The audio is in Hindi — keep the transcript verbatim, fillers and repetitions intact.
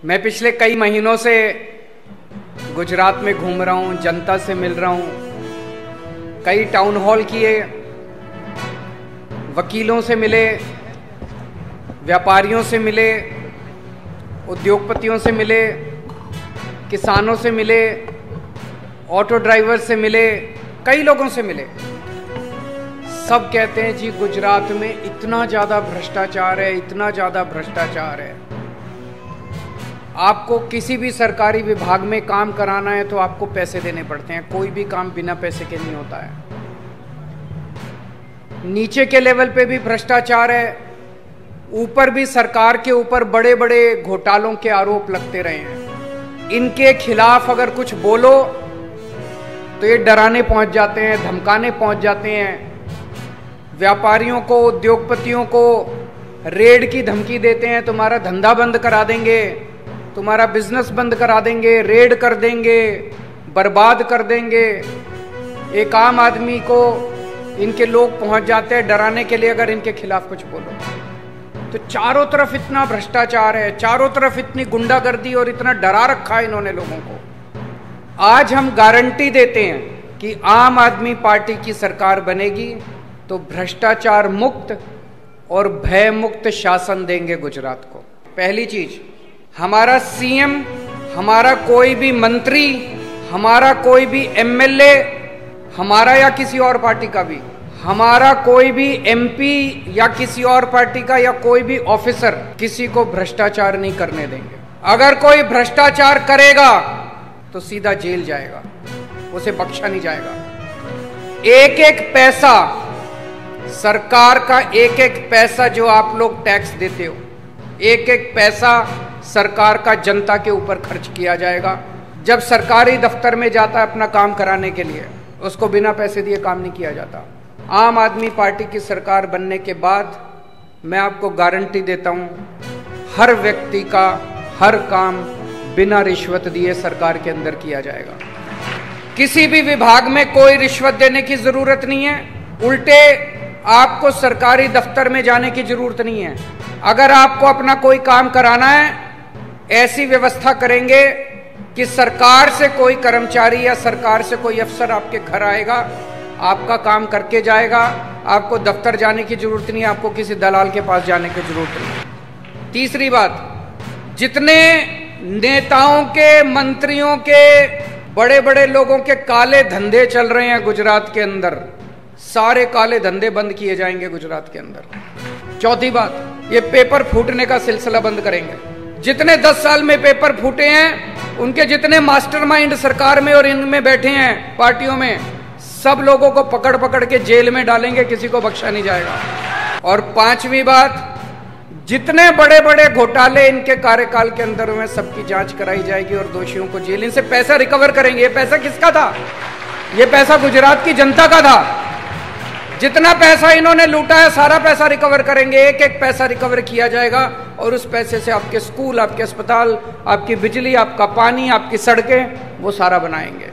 मैं पिछले कई महीनों से गुजरात में घूम रहा हूँ, जनता से मिल रहा हूँ, कई टाउन हॉल किए, वकीलों से मिले, व्यापारियों से मिले, उद्योगपतियों से मिले, किसानों से मिले, ऑटो ड्राइवर से मिले, कई लोगों से मिले। सब कहते हैं जी गुजरात में इतना ज़्यादा भ्रष्टाचार है, इतना ज़्यादा भ्रष्टाचार है। आपको किसी भी सरकारी विभाग में काम कराना है तो आपको पैसे देने पड़ते हैं, कोई भी काम बिना पैसे के नहीं होता है। नीचे के लेवल पे भी भ्रष्टाचार है, ऊपर भी सरकार के ऊपर बड़े बड़े घोटालों के आरोप लगते रहे हैं। इनके खिलाफ अगर कुछ बोलो तो ये डराने पहुंच जाते हैं, धमकाने पहुंच जाते हैं, व्यापारियों को, उद्योगपतियों को रेड की धमकी देते हैं, तुम्हारा धंधा बंद करा देंगे, तुम्हारा बिजनेस बंद करा देंगे, रेड कर देंगे, बर्बाद कर देंगे। एक आम आदमी को इनके लोग पहुंच जाते हैं डराने के लिए अगर इनके खिलाफ कुछ बोलो। तो चारों तरफ इतना भ्रष्टाचार है, चारों तरफ इतनी गुंडागर्दी और इतना डरा रखा है इन्होंने लोगों को। आज हम गारंटी देते हैं कि आम आदमी पार्टी की सरकार बनेगी तो भ्रष्टाचार मुक्त और भय मुक्त शासन देंगे गुजरात को। पहली चीज, हमारा सीएम, हमारा कोई भी मंत्री, हमारा कोई भी एमएलए, हमारा या किसी और पार्टी का भी, हमारा कोई भी एमपी या किसी और पार्टी का या कोई भी ऑफिसर किसी को भ्रष्टाचार नहीं करने देंगे। अगर कोई भ्रष्टाचार करेगा तो सीधा जेल जाएगा, उसे बख्शा नहीं जाएगा। एक एक पैसा, सरकार का एक एक पैसा जो आप लोग टैक्स देते हो, एक एक पैसा सरकार का जनता के ऊपर खर्च किया जाएगा। जब सरकारी दफ्तर में जाता है अपना काम कराने के लिए, उसको बिना पैसे दिए काम नहीं किया जाता। आम आदमी पार्टी की सरकार बनने के बाद मैं आपको गारंटी देता हूं, हर व्यक्ति का हर काम बिना रिश्वत दिए सरकार के अंदर किया जाएगा। किसी भी विभाग में कोई रिश्वत देने की जरूरत नहीं है, उल्टे आपको सरकारी दफ्तर में जाने की जरूरत नहीं है। अगर आपको अपना कोई काम कराना है, ऐसी व्यवस्था करेंगे कि सरकार से कोई कर्मचारी या सरकार से कोई अफसर आपके घर आएगा, आपका काम करके जाएगा। आपको दफ्तर जाने की जरूरत नहीं है, आपको किसी दलाल के पास जाने की जरूरत नहीं। तीसरी बात, जितने नेताओं के, मंत्रियों के, बड़े बड़े लोगों के काले धंधे चल रहे हैं गुजरात के अंदर, सारे काले धंधे बंद किए जाएंगे गुजरात के अंदर। चौथी बात, ये पेपर फूटने का सिलसिला बंद करेंगे। जितने दस साल में पेपर फूटे हैं, उनके जितने मास्टरमाइंड सरकार में और इनमें बैठे हैं पार्टियों में, सब लोगों को पकड़ पकड़ के जेल में डालेंगे, किसी को बख्शा नहीं जाएगा। और पांचवी बात, जितने बड़े बड़े घोटाले इनके कार्यकाल के अंदर हुए, सबकी जांच कराई जाएगी और दोषियों को जेल, इनसे पैसा रिकवर करेंगे। ये पैसा किसका था? ये पैसा गुजरात की जनता का था। जितना पैसा इन्होंने लूटा है सारा पैसा रिकवर करेंगे, एक एक पैसा रिकवर किया जाएगा और उस पैसे से आपके स्कूल, आपके अस्पताल, आपकी बिजली, आपका पानी, आपकी सड़कें, वो सारा बनाएंगे।